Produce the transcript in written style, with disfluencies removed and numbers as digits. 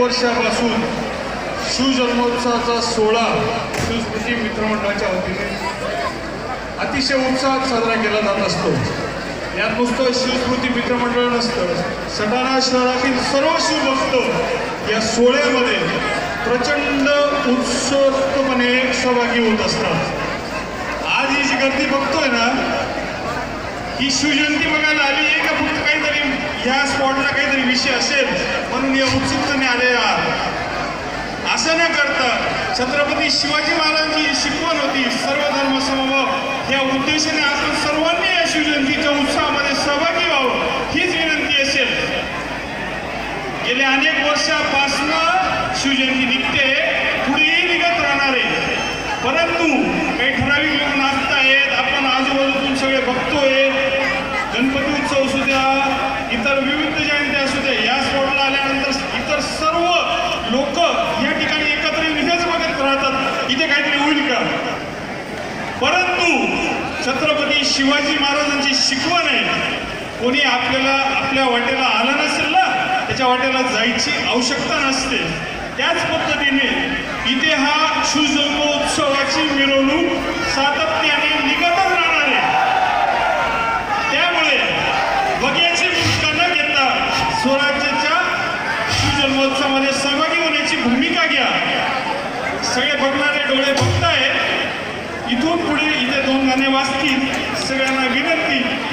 वर्षापासून शिवजन्मोत्सवाचा सोहळा शिवस्मृती मित्रमंडळाच्या वतीने अतिशय उत्साहात साजरा केला जात असतो। यात नुसतं शिवस्मृती मित्रमंडळ नसतं, सटाणा शहरातील सर्व शिवभक्त या सोहळ्यामध्ये प्रचंड उत्सुकपणे सहभागी होत असतात। आज ही जी गर्दी बघतोय ना, ही शिवजयंती बघायला आली आहे का फक्त काहीतरी या स्पॉटला काहीतरी विषय असेल म्हणून या उत्सुकतेने आले आहात? असं न करता छत्रपती शिवाजी महाराजांची शिकवण होती सर्व धर्म समभाव, या उद्देशाने आपण सर्वांनी या शिवजयंतीच्या उत्साहामध्ये सहभागी व्हावं हीच विनंती असेल। गेल्या अनेक वर्षापासून शिवजयंती निघते, पुढेही निघत राहणार आहे, परंतु काही ठराविक लोक नाचतायत, आपण आजूबाजूतून सगळे बघतोय। गणपती उत्सव असू द्या, इतर विविध जयंत्या असू द्या, या स्पॉटला आल्यानंतर इतर सर्व लोक या ठिकाणी एकत्र हेच बघत राहतात इथे काहीतरी होईल का। परंतु छत्रपती शिवाजी महाराजांची शिकवण आहे, कोणी आपल्या वाटेला आलं नसेल ना, त्याच्या वाटेला जायची आवश्यकता नसते। त्याच पद्धतीने इथे हा शिवजन्मोत्सवाची मिरवणूक सातत्याने निघतच राहणार आहे। त्यामुळे बघ्याची भूमिका न घेता स्वराज्याच्या शिवजन्मोत्सवामध्ये सहभागी होण्याची भूमिका घ्या। सगळे बघणारे डोळे बघतायत, इथून पुढे इथे 2 गाणे वाजतील। सगळ्यांना विनंती